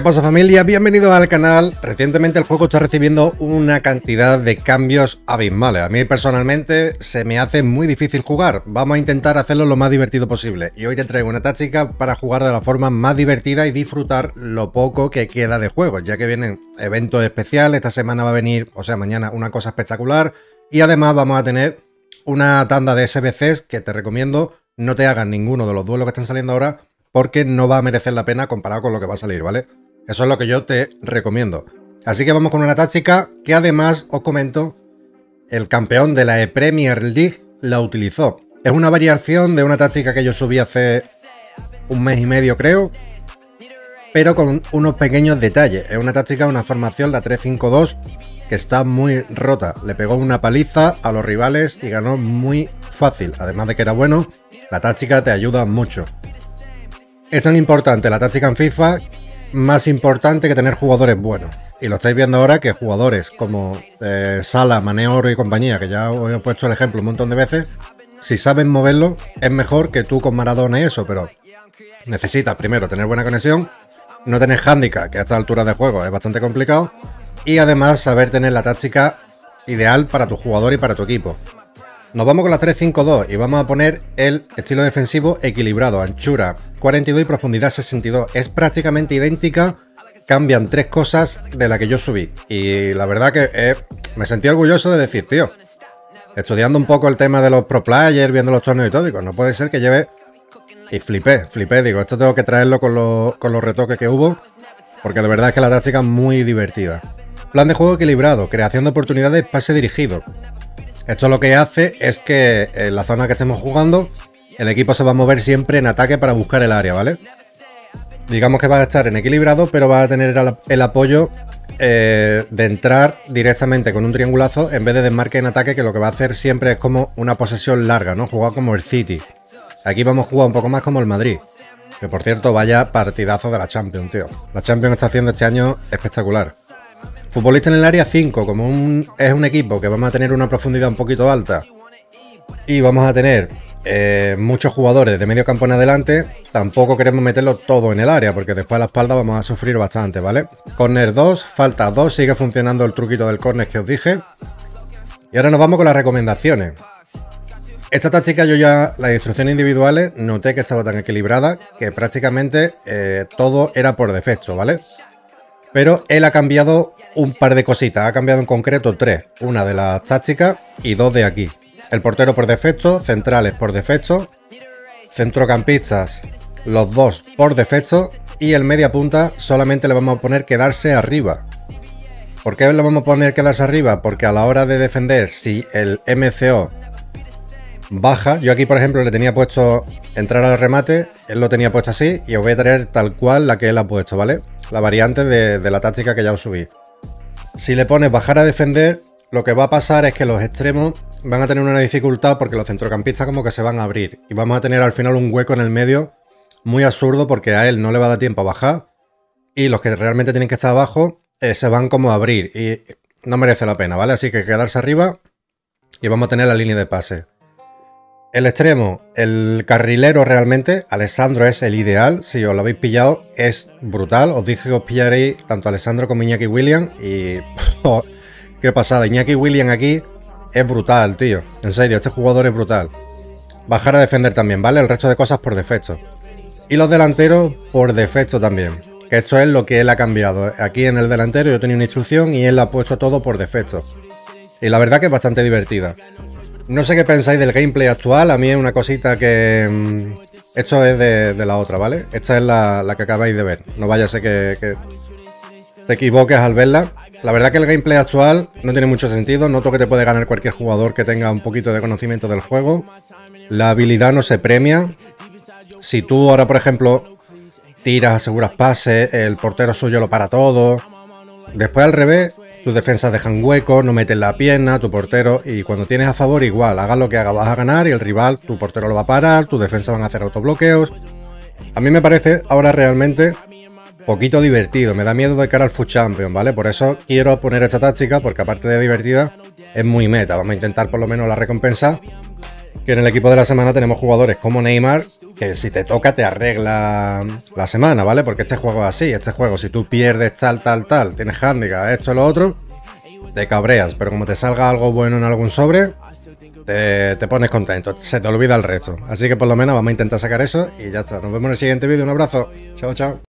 pasa, familia? Bienvenidos al canal. Recientemente el juego está recibiendo una cantidad de cambios abismales. A mí personalmente se me hace muy difícil jugar. Vamos a intentar hacerlo lo más divertido posible. Y hoy te traigo una táctica para jugar de la forma más divertida y disfrutar lo poco que queda de juego, ya que vienen eventos especiales. Esta semana va a venir, o sea, mañana, una cosa espectacular. Y además vamos a tener una tanda de SBCs que te recomiendo no te hagan ninguno de los duelos que están saliendo ahora, porque no va a merecer la pena comparado con lo que va a salir, ¿vale? Eso es lo que yo te recomiendo. Así que vamos con una táctica que además, os comento, el campeón de la Premier League la utilizó. Es una variación de una táctica que yo subí hace un mes y medio, creo, pero con unos pequeños detalles. Es una táctica, una formación, la 3-5-2, que está muy rota. Le pegó una paliza a los rivales y ganó muy fácil. Además de que era bueno, la táctica te ayuda mucho. Es tan importante la táctica en FIFA, más importante que tener jugadores buenos. Y lo estáis viendo ahora, que jugadores como Salah, Mané, Oro y compañía, que ya os he puesto el ejemplo un montón de veces, si saben moverlo, es mejor que tú con Maradona y eso, pero necesitas primero tener buena conexión, no tener handicap, que a esta altura de juego es bastante complicado, y además saber tener la táctica ideal para tu jugador y para tu equipo. Nos vamos con la 3-5-2 y vamos a poner el estilo defensivo equilibrado, anchura 42 y profundidad 62. Es prácticamente idéntica, cambian tres cosas de la que yo subí. Y la verdad que me sentí orgulloso de decir, tío, estudiando un poco el tema de los pro players, viendo los torneos y todo, digo, no puede ser que lleve... Y flipé, digo, esto tengo que traerlo con los retoques que hubo, porque de verdad es que la táctica es muy divertida. Plan de juego equilibrado, creación de oportunidades, pase dirigido. Esto lo que hace es que en la zona que estemos jugando, el equipo se va a mover siempre en ataque para buscar el área, ¿vale? Digamos que va a estar en equilibrado, pero va a tener el apoyo de entrar directamente con un triangulazo en vez de desmarque en ataque, que lo que va a hacer siempre es como una posesión larga, ¿no? Jugar como el City. Aquí vamos a jugar un poco más como el Madrid. Que por cierto, vaya partidazo de la Champions, tío. La Champions está haciendo este año espectacular. Futbolista en el área 5, como es un equipo que vamos a tener una profundidad un poquito alta y vamos a tener muchos jugadores de medio campo en adelante, tampoco queremos meterlo todo en el área porque después a la espalda vamos a sufrir bastante, ¿vale? Corner 2, falta 2, sigue funcionando el truquito del corner que os dije. Y ahora nos vamos con las recomendaciones. Esta táctica yo ya, las instrucciones individuales, noté que estaba tan equilibrada que prácticamente todo era por defecto, ¿vale? Pero él ha cambiado un par de cositas, ha cambiado en concreto 3. Una de las tácticas y 2 de aquí. El portero por defecto, centrales por defecto, centrocampistas los 2 por defecto y el media punta solamente le vamos a poner quedarse arriba. ¿Por qué le vamos a poner quedarse arriba? Porque a la hora de defender, si el MCO baja, yo aquí por ejemplo le tenía puesto entrar al remate, él lo tenía puesto así y os voy a traer tal cual la que él ha puesto, ¿vale? La variante de la táctica que ya os subí. Si le pones bajar a defender, lo que va a pasar es que los extremos van a tener una dificultad porque los centrocampistas como que se van a abrir y vamos a tener al final un hueco en el medio muy absurdo porque a él no le va a dar tiempo a bajar y los que realmente tienen que estar abajo se van como a abrir y no merece la pena, ¿vale? Así que quedarse arriba y vamos a tener la línea de pase. El extremo, el carrilero realmente, Alessandro es el ideal, si os lo habéis pillado es brutal, os dije que os pillaréis tanto a Alessandro como Iñaki Williams y oh, qué pasada, Iñaki Williams aquí es brutal, tío, en serio, este jugador es brutal. Bajar a defender también, ¿vale? El resto de cosas por defecto. Y los delanteros por defecto también, que esto es lo que él ha cambiado. Aquí en el delantero yo tenía una instrucción y él ha puesto todo por defecto. Y la verdad que es bastante divertida. No sé qué pensáis del gameplay actual, a mí es una cosita que... esto es de la otra, ¿vale? Esta es la que acabáis de ver, no vaya a ser que te equivoques al verla. La verdad que el gameplay actual no tiene mucho sentido, noto que te puede ganar cualquier jugador que tenga un poquito de conocimiento del juego. La habilidad no se premia. Si tú ahora, por ejemplo, tiras, aseguras pases, el portero suyo lo para todo. Después al revés... Tus defensas dejan huecos, no meten la pierna, tu portero, y cuando tienes a favor igual, hagas lo que hagas, vas a ganar y el rival, tu portero lo va a parar, tus defensas van a hacer autobloqueos. A mí me parece ahora realmente poquito divertido, me da miedo de cara al FUT Champions, ¿vale? Por eso quiero poner esta táctica, porque aparte de divertida, es muy meta. Vamos a intentar por lo menos la recompensa que en el equipo de la semana tenemos jugadores como Neymar, que si te toca te arregla la semana, ¿vale? Porque este juego es así, este juego si tú pierdes tal, tienes handicap, esto, lo otro, te cabreas, pero como te salga algo bueno en algún sobre, te pones contento, se te olvida el resto. Así que por lo menos vamos a intentar sacar eso y ya está. Nos vemos en el siguiente vídeo, un abrazo, chao, chao.